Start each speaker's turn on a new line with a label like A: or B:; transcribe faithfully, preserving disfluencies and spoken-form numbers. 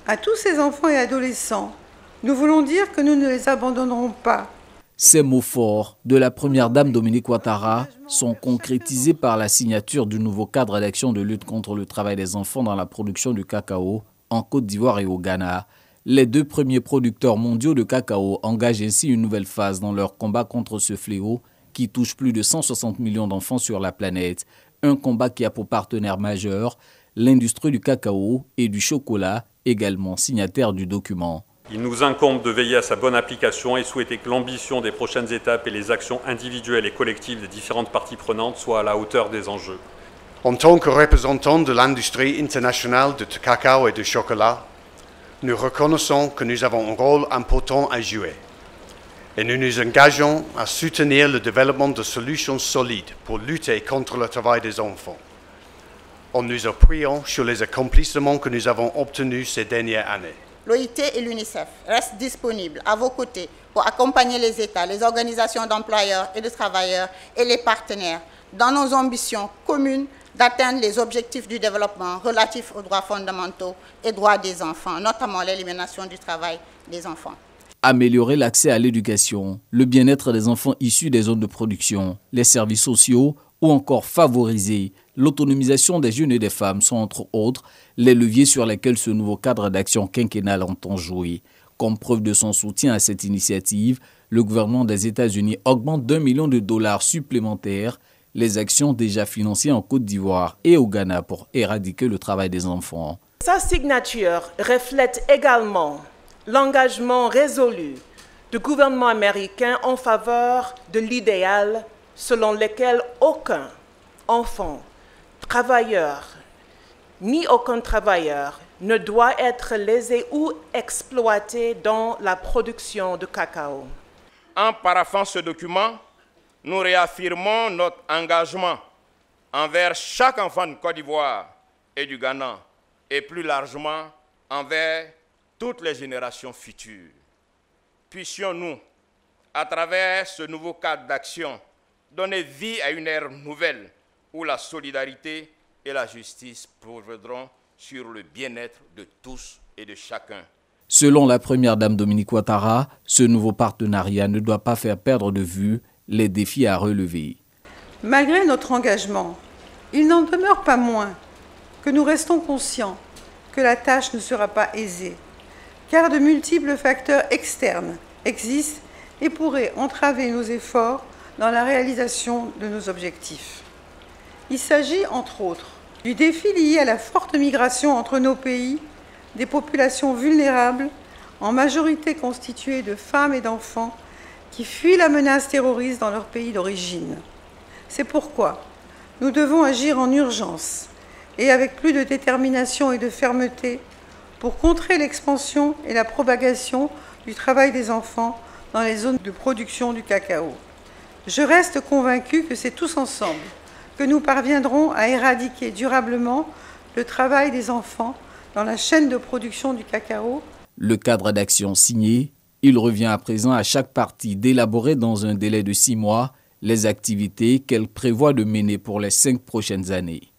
A: À tous ces enfants et adolescents, nous voulons dire que nous ne les abandonnerons pas.
B: Ces mots forts de la première dame Dominique Ouattara sont concrétisés par la signature du nouveau cadre d'action de lutte contre le travail des enfants dans la production du cacao en Côte d'Ivoire et au Ghana. Les deux premiers producteurs mondiaux de cacao engagent ainsi une nouvelle phase dans leur combat contre ce fléau qui touche plus de cent soixante millions d'enfants sur la planète. Un combat qui a pour partenaire majeur l'industrie du cacao et du chocolat, également signataire du document.
C: Il nous incombe de veiller à sa bonne application et souhaiter que l'ambition des prochaines étapes et les actions individuelles et collectives des différentes parties prenantes soient à la hauteur des enjeux.
D: En tant que représentants de l'industrie internationale de cacao et de chocolat, nous reconnaissons que nous avons un rôle important à jouer et nous nous engageons à soutenir le développement de solutions solides pour lutter contre le travail des enfants, en nous appuyant sur les accomplissements que nous avons obtenus ces dernières années.
E: L'O I T et l'UNICEF restent disponibles à vos côtés pour accompagner les États, les organisations d'employeurs et de travailleurs et les partenaires dans nos ambitions communes d'atteindre les objectifs du développement relatifs aux droits fondamentaux et droits des enfants, notamment l'élimination du travail des enfants.
B: Améliorer l'accès à l'éducation, le bien-être des enfants issus des zones de production, les services sociaux ou encore favoriser l'autonomisation des jeunes et des femmes sont entre autres les leviers sur lesquels ce nouveau cadre d'action quinquennal entend jouer. Comme preuve de son soutien à cette initiative, le gouvernement des États-Unis augmente d'un million de dollars supplémentaires les actions déjà financées en Côte d'Ivoire et au Ghana pour éradiquer le travail des enfants.
F: Sa signature reflète également l'engagement résolu du gouvernement américain en faveur de l'idéal selon lequel aucun enfant, travailleur, ni aucun travailleur ne doit être lésé ou exploité dans la production de cacao.
G: En paraphant ce document, nous réaffirmons notre engagement envers chaque enfant de Côte d'Ivoire et du Ghana et plus largement envers toutes les générations futures. Puissions-nous, à travers ce nouveau cadre d'action, donner vie à une ère nouvelle où la solidarité et la justice prévaudront sur le bien-être de tous et de chacun.
B: Selon la première dame Dominique Ouattara, ce nouveau partenariat ne doit pas faire perdre de vue les défis à relever.
A: Malgré notre engagement, il n'en demeure pas moins que nous restons conscients que la tâche ne sera pas aisée, car de multiples facteurs externes existent et pourraient entraver nos efforts dans la réalisation de nos objectifs. Il s'agit, entre autres, du défi lié à la forte migration entre nos pays, des populations vulnérables, en majorité constituées de femmes et d'enfants, qui fuient la menace terroriste dans leur pays d'origine. C'est pourquoi nous devons agir en urgence et avec plus de détermination et de fermeté pour contrer l'expansion et la propagation du travail des enfants dans les zones de production du cacao. Je reste convaincue que c'est tous ensemble que nous parviendrons à éradiquer durablement le travail des enfants dans la chaîne de production du cacao.
B: Le cadre d'action signé, il revient à présent à chaque partie d'élaborer dans un délai de six mois les activités qu'elle prévoit de mener pour les cinq prochaines années.